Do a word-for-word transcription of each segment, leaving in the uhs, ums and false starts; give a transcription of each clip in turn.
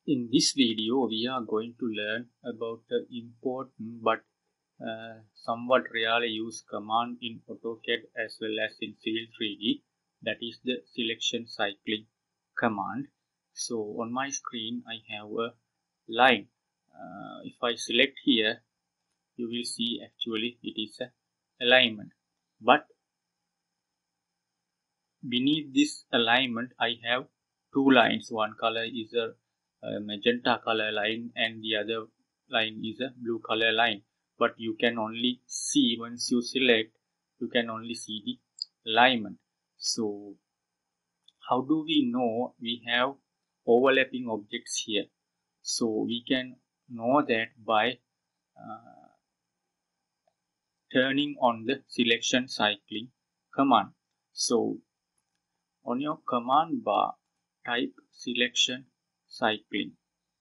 In this video, we are going to learn about the important but uh, somewhat rarely used command in AutoCAD as well as in Civil three D, that is the selection cycling command. So on my screen, I have a line. Uh, if I select here, you will see actually it is a alignment. But beneath this alignment, I have two lines. One color is a a magenta color line and the other line is a blue color line, but you can only see, once you select, you can only see the alignment. So how do we know we have overlapping objects here? So we can know that by uh, turning on the selection cycling command. So on your command bar, type selection cycling.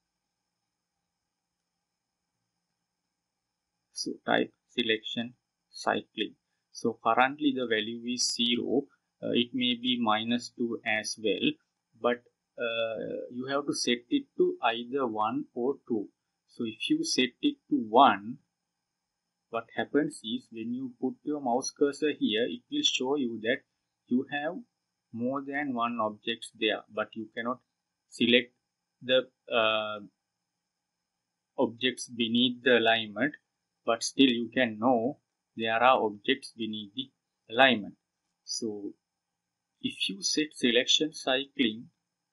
So type selection cycling. So currently the value is zero. Uh, it may be minus two as well, but uh, you have to set it to either one or two. So if you set it to one, what happens is when you put your mouse cursor here, it will show you that you have more than one object there, but you cannot select the uh, objects beneath the alignment, but still you can know there are objects beneath the alignment. So if you set selection cycling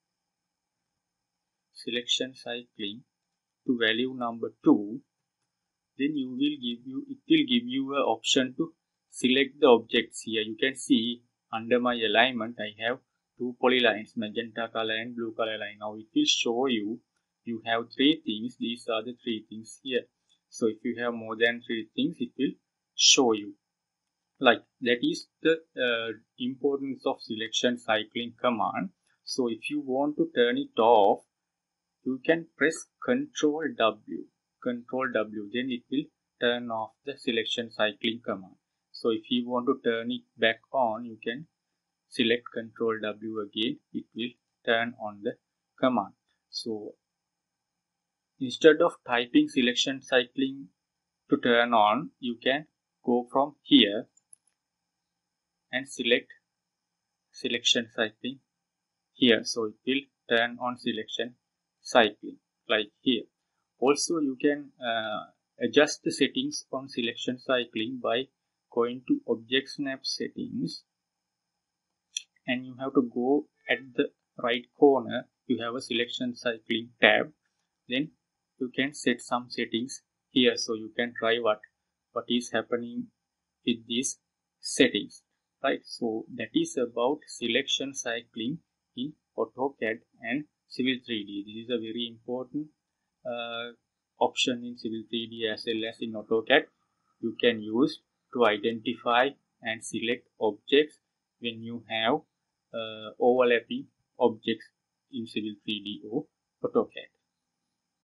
selection cycling to value number two, then you will give you it will give you an option to select the objects. Here you can see under my alignment I have two polylines, magenta color and blue color line. Now it will show you you have three things. These are the three things here. So if you have more than three things, it will show you. Like that is the uh, importance of selection cycling command. So if you want to turn it off, you can press Control W. Control W, then it will turn off the selection cycling command. So if you want to turn it back on, you can select Control W again. It will turn on the command. So instead of typing selection cycling to turn on, you can go from here and select selection cycling here. So it will turn on selection cycling like here. Also, you can uh, adjust the settings on selection cycling by going to Object Snap Settings, and you have to go at the right corner. You have a selection cycling tab. Then you can set some settings here, so you can try what what is happening with these settings, right? So that is about selection cycling in AutoCAD and Civil three D. This is a very important uh, option in Civil three D as well as in AutoCAD. You can use to identify and select objects when you have uh, overlapping objects in Civil three D or AutoCAD.